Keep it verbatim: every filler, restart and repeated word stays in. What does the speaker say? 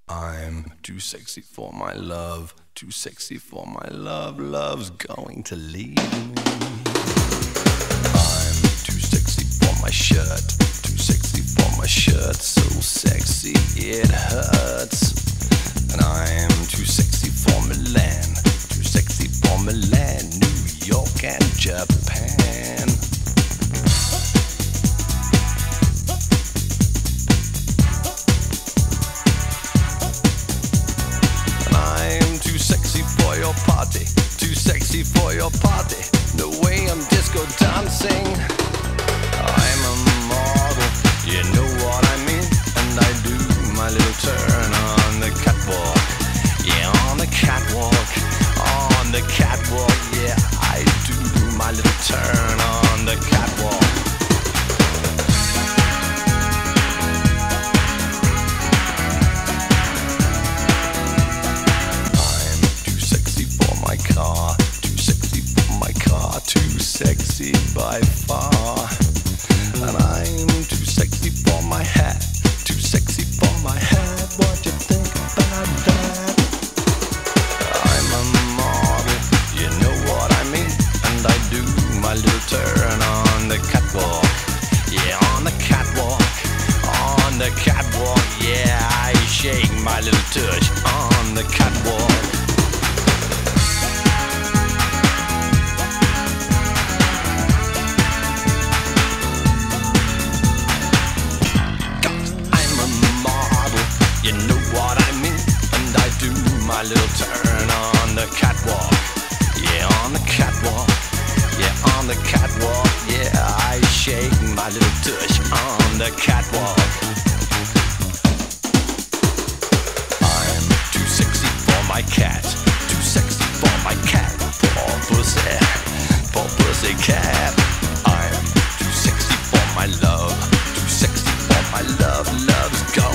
I'm too sexy for my love, too sexy for my love, love's going to leave me. I'm too sexy for my shirt, too sexy for my shirt, so sexy it hurts. And I'm too sexy for Milan, too sexy for Milan, New York and Japan. Your party, too sexy for your party. No way I'm disco dancing. I'm a model, you know what I mean. And I do my little turn on the catwalk. Yeah, on the catwalk, on the catwalk. Yeah, I do my little turn on the catwalk. Car, too sexy for my car, too sexy by far. And I'm too sexy for my hat, too sexy for my hat. What you think about that? I'm a model, you know what I mean. And I do my little turn on the catwalk. Yeah, on the catwalk, on the catwalk. Yeah, I shake my little tush on the catwalk. You know what I mean, and I do my little turn on the catwalk. Yeah, on the catwalk. Yeah, on the catwalk. Yeah, I shake my little tush on the catwalk. I'm too sexy for my cat, too sexy for my cat. Poor pussy, poor pussy cat. I'm too sexy for my love, too sexy for my love. Love's gone.